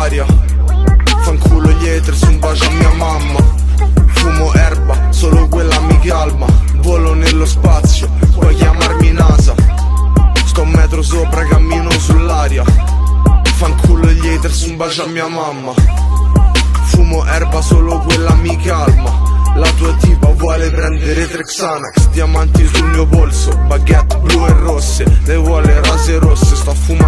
sull'aria. Fanculo gli haters, un bacio a mia mamma. Fumo erba, solo quella mi calma. Volo nello spazio, puoi chiamarmi NASA. Sto un metro sopra, cammino sull'aria. Fanculo gli haters, un bacio a mia mamma. Fumo erba, solo quella mi calma. La tua tipa vuole prendere Trexanax. Diamanti sul mio polso, baguette blu e rosse. Le vuole rase rosse, sto a fumare